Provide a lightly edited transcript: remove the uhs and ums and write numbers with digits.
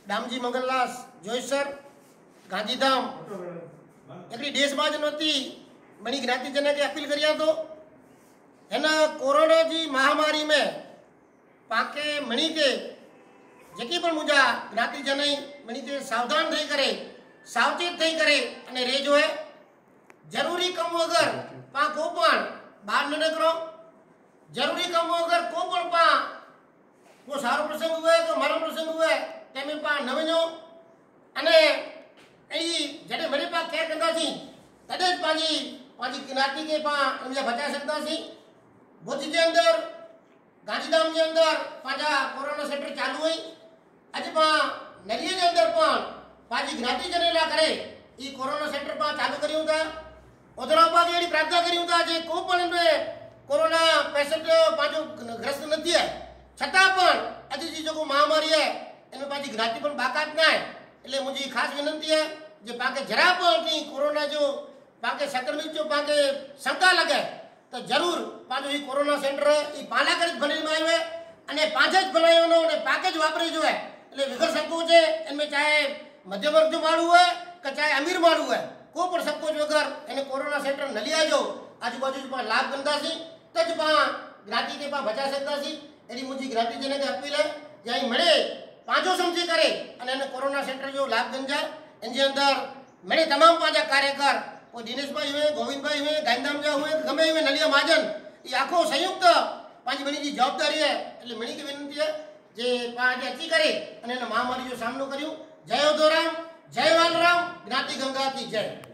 दामजी मंगलदास जोईसर गांधीधाम एकड़ी देशबाज नती मणी ज्ञाति जन के अपील करिया तो है ना कोरोना जी महामारी में पाके मणी के जेकी पण मुझा ज्ञाति जन मणी के सावधान थई करे सावचेत थई करे अने रेजो है जरूरी कम वगर पा को पण बाहर न निकलो जरूरी कम वगर को पण पा को सारो प्रसंग हुए को मारो प्रसंग हुए तेमे पा न वणो अने एई जडे मरे पा केर कंदासी तदे पाजी पाजी ज्ञाति के पा इने बचा सकतासी भुज जे अंदर गांधीधाम जे अंदर पाजा कोरोना सेंटर चालू है आज पा नलिया जे अंदर पण पाजी ज्ञाति जने ला करे ई कोरोना सेंटर पा चालू करियो था ओदरा पागे एडी प्रार्थना करियो था जे को पण में कोरोना पेशेंट पाजो ग्रस्त नथी है छता पण आज जी जो महामारी है एने पाजी ज्ञाति पण बाकात ना है એટલે मुझी खास विनंती है जे पाके जरा पण की कोरोना जो पाके संक्रमित जो पाके शंका लगे तो जरूर पाजो ई कोरोना सेंटर ई पालाकरित भली में आवे अने पांच ज बनायोनो ने पैकेज वापरी जो है એટલે વિગર સંકોચ है इनमें चाहे मध्यम वर्ग जो मारू है કે चाहे अमीर मारू है को पण संकोच वगर एने कोरोना सेंटर नली आजो आजू-बाजू पर लाभ गंदासी तज पा ज्ञाति के पा बचा सकतासी एनी मुझी ज्ञाति जने के अपील है जाई मळे पांचो समझी करे अने एने कोरोना सेंटर जो लाभ गंजा एने अंदर मळे तमाम पांचा कार्यकर कोई दिनेश भाई हुए गोविंद भाई हुए गांधीधाम जा हुए गमे हुए नलिया महाजन ये आखो संयुक्त पांच मणी की जवाबदारी है એટલે मणी की विनंती है जे पांच अची करे अने महामारी जो सामनो कर्यो जय उदोराम जय वालराम ज्ञाति गंगा की जय।